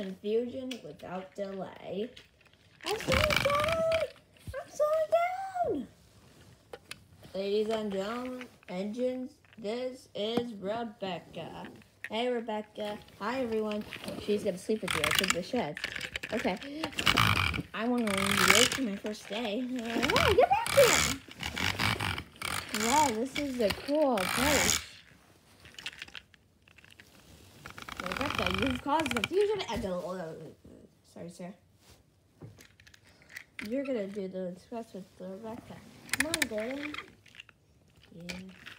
confusion without delay. I'm slowing down! I'm slowing down! Ladies and gentlemen, engines, this is Rebecca. Hey, Rebecca. Hi, everyone. She's going to sleep with you. I took the shed. Okay. I want to be late for my first day. Hey, get back here! Wow, this is a cool place. Rebecca, you've caused confusion and sorry, sir. You're gonna do the express with Rebecca. Come on, Daddy. Yeah.